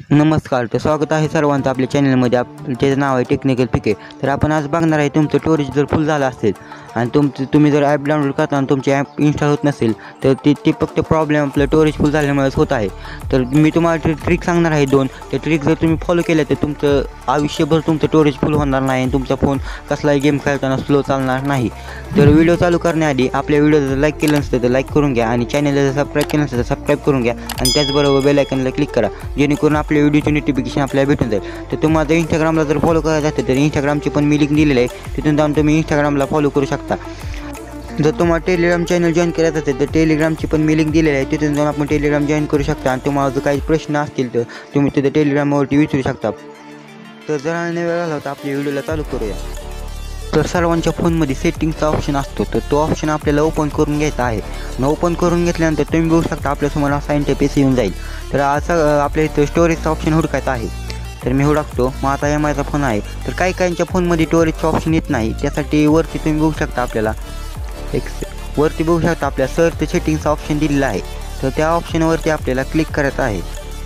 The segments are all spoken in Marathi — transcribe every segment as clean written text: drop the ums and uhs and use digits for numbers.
नमस्कार, तर स्वागत आहे सर्वांचं आपल्या चॅनलमध्ये. त्याचं नाव आहे टेक्निकल पीके. तर आपण आज बघणार आहे तुमचं स्टोरेज जर फुल झालं असेल आणि तुम्ही जर ॲप डाउनलोड करताना तुमची ॲप इन्स्टॉल होत नसेल तर ती फक्त प्रॉब्लेम आपलं स्टोरेज फुल झाल्यामुळेच होत आहे. तर मी तुम्हाला ट्रिक सांगणार आहे 2. ते ट्रिक जर तुम्ही फॉलो केल्या तर तुमचं आयुष्यभर तुमचं स्टोरेज फुल होणार नाही आणि तुमचा फोन कसलाही गेम खेळताना स्लो चालणार नाही. तर व्हिडिओ चालू करण्याआधी आपल्या व्हिडिओ जर लाईक केलं नसतं तर लाईक करून घ्या आणि चॅनलला जर सबस्क्राईब केलं नसतं तर सबस्क्राईब करून घ्या आणि त्याचबरोबर बेल आयकॉनला क्लिक करा जेणेकरून आपल्या व्हिडिओची नोटिफिकेशन आपल्याला भेटून जाईल. तर तुम्हाला इंस्टाग्रामला जर फॉलो करायचं असेल तर इंस्टाग्रामची पण मी लिंक दिलेली आहे, तिथून जाऊन तुम्ही इंस्टाग्रामला फॉलो करू शकता. जर तुम्हाला टेलिग्राम चॅनल जॉईन करायचं असेल तर टेलिग्रामची पण मी लिंक दिलेली आहे, तिथून जाऊन आपण टेलिग्राम जॉईन करू शकता आणि तुम्हाला जर काही प्रश्न असतील तर तुम्ही तिथे टेलिग्रामवरती विचारू शकता. तर जरा वेळ झाला होता आपल्या व्हिडिओला चालू करूया. तर सर्वांच्या फोनमध्ये सेटिंगचा ऑप्शन असतो, तर तो ऑप्शन आपल्याला ओपन करून घ्यायचा आहे. ओपन करून घेतल्यानंतर तुम्ही बघू शकता आपल्यासमोर असा इंटरफेस येऊन जाईल. तर असं आपल्या इथं स्टोरेजचा ऑप्शन हुडकायचा आहे. तर मी हुडकतो. मग आता MIचा फोन आहे, तर काही काहींच्या फोनमध्ये स्टोरेजचा ऑप्शन येत नाही. त्यासाठी वरती तुम्ही बघू शकता आपल्याला वरती बघू शकता आपल्या सर्च सेटिंगचा ऑप्शन दिलेला आहे. तर त्या ऑप्शनवरती आपल्याला क्लिक करायचं आहे.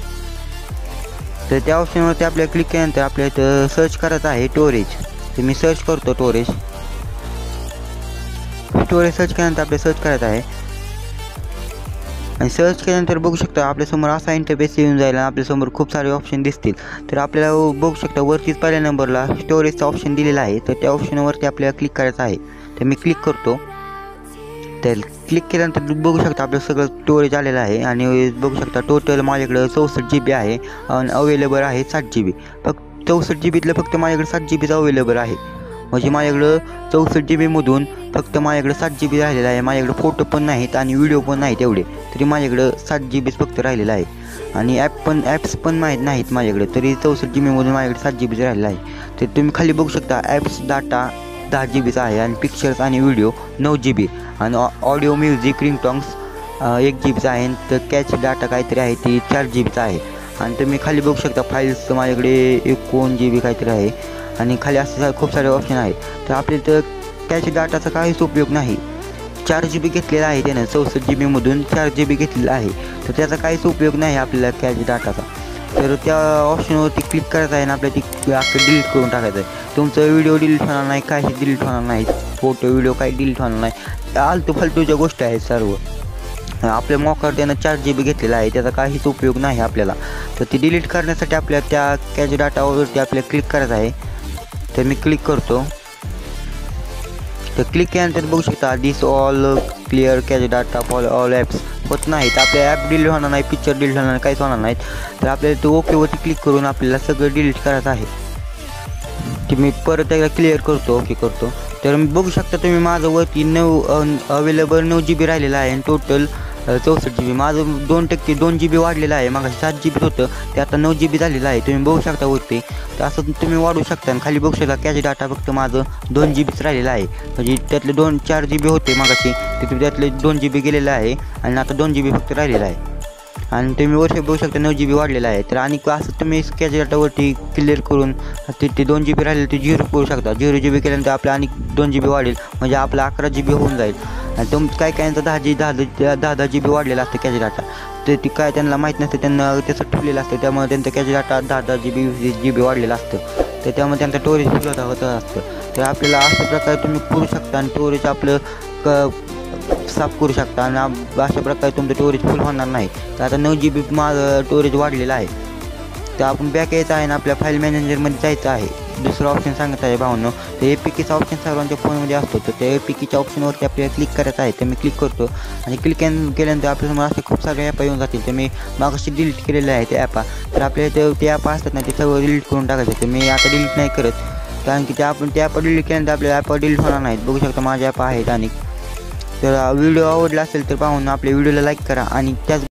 तर त्या ऑप्शनवरती आपल्याला क्लिक केल्यानंतर आपल्या इथं सर्च करायचं आहे स्टोरेज. तर मी सर्च करतो स्टोरेज सर्च केल्यानंतर आपल्याला सर्च करायचं आहे आणि सर्च केल्यानंतर बघू शकता आपल्यासमोर असा इंटरफेस येऊन जाईल आणि आपल्यासमोर खूप सारे ऑप्शन दिसतील. तर आपल्याला बघू शकता वरतीच पहिल्या नंबरला स्टोरेजचा ऑप्शन दिलेला आहे. तर त्या ऑप्शनवरती आपल्याला क्लिक करायचं आहे. तर मी क्लिक करतो. तर क्लिक केल्यानंतर बघू शकता आपलं सगळं स्टोरेज आलेलं आहे आणि बघू शकता टोटल माझ्याकडं 64 GB आहे आणि अवेलेबल आहे 7 GB. फक्त 64 GBतलं फक्त माझ्याकडे 7 GBच अवेलेबल आहे. म्हणजे माझ्याकडं 64 GBमधून फक्त माझ्याकडे 7 GB राहिलेला आहे. माझ्याकडे फोटो पण नाहीत आणि व्हिडिओ पण नाहीत एवढे, तरी माझ्याकडं 7 GBच फक्त राहिलेला आहे. आणि ॲप्स पण माहीत नाहीत माझ्याकडे, तरी 64 GBमधून माझ्याकडे 7 GBच राहिलेला आहे. तर तुम्ही खाली बघू शकता ॲप्स डाटा 10 GBचा आहे आणि पिक्चर्स आणि व्हिडिओ 9 GB आणि ऑडिओ म्युझिक रिंगटॉन्स 1 GBचा आहे. तर कॅच डाटा काहीतरी आहे ती 4 GBचा आहे. आणि तुम्ही खाली बघू शकता फाईल्स माझ्याकडे 1 GB काहीतरी आहे आणि खाली असे खूप सारे ऑप्शन आहेत. तर आपल्या तर कॅच डाटाचा काहीच उपयोग नाही. 4 GB घेतलेला आहे त्यानं, 64 GBमधून 4 GB घेतलेला आहे. तर त्याचा काहीच उपयोग नाही आपल्याला कॅच डाटाचा. तर त्या ऑप्शनवरती क्लिक करायचं आहे आणि आपल्याला ती डिलीट करून टाकायचं आहे. तुमचं व्हिडिओ डिलीट होणार नाही, काही डिलीट होणार नाही, फोटो व्हिडिओ काही डिलीट होणार नाही. आलतू फालतूच्या गोष्टी आहेत सर्व. आपल्या मोकार त्यानं 4 GB घेतलेला आहे, त्याचा काहीच उपयोग नाही आपल्याला. तर ती डिलीट करण्यासाठी आपल्याला त्या कॅच डाटावरती आपल्याला क्लिक करायचं आहे. तर मी क्लिक करतो. तर क्लिक केल्यानंतर बघू शकता this all clear cache data for all apps होत नाहीत. आपल्या ॲप डिलीट होणार नाही, पिक्चर डिलीट होणार नाही, काहीच होणार नाहीत. तर आपल्याला तो ओकेवरती क्लिक करून आपल्याला सगळं डिलीट करायचं आहे. की मी परत एकदा क्लिअर करतो, ओके करतो. तर बघू शकता तुम्ही माझं वरती 9 GB राहिलेलं आहे आणि टोटल 64 GB. माझं 2% 2 GB वाढलेलं आहे. मग 7 GB होतं ते आता 9 GB झालेलं आहे. तुम्ही बघू शकता वरती. तर असं तुम्ही वाढवू शकता आणि खाली बघू शकता कॅच डाटा फक्त माझं 2 GBच राहिलेलं आहे. म्हणजे त्यातले 4 GB होते मागाशी, तिथे त्यातले 2 GB गेलेलं आहे आणि आता 2 GB फक्त राहिलेलं आहे. आणि तुम्ही वरती बघू शकता 9 GB वाढलेला आहे. तर आणि असं तुम्ही कॅच डाटावरती क्लिअर करून ते 2 GB राहिलेलं ते 0 करू शकता. 0 GB केल्यानंतर आपलं आणि 2 GB वाढेल, म्हणजे आपलं 11 GB होऊन जाईल. आणि काय काहींचा 10 GB वाढलेला असतं कॅच डाटा. तर ती काय त्यांना माहीत नसतं, त्यांना त्याचं ठेवलेलं असतं, त्यामुळे त्यांचं कॅच डाटा 10 GB 20 GB वाढलेला असतं. तर त्यामुळे त्यांचं स्टोरेज फुल होत असतं. तर आपल्याला अशा प्रकारे तुम्ही करू शकता आणि स्टोरेज आपलं साफ करू शकता आणि अशा प्रकारे तुमचं स्टोरेज फुल होणार नाही. तर आता 9 GB माझं स्टोरेज वाढलेलं आहे. तर आपण बॅक यायचं आहे आणि आपल्या फाईल मॅनेजरमध्ये जायचं आहे. दुसरं ऑप्शन सांगत आहे भावनो, तर APKचा ऑप्शन सर्वांच्या फोनमध्ये असतो. तर त्या APKच्या ऑप्शनवरती आपल्याला क्लिक करायचं आहे. तर मी क्लिक करतो आणि क्लिक केल्यानंतर आपल्यासमोर असे खूप सारे ॲप येऊन जातील. तर मी मागाशी डिलीट केलेले आहे ते ॲपा. तर आपल्याला ते ॲप असतात ना ते सगळं डिलीट करून टाकायचं. तर मी आता डिलीट नाही करत, कारण की ते ॲप डिलीट केल्यानंतर आपल्या ॲप डिलीट होणार नाहीत. बघू शकता माझे ॲप आहेत. आणि तर व्हिडिओ आवडला असेल तर पाहून आपल्या व्हिडिओला लाईक करा आणि त्याच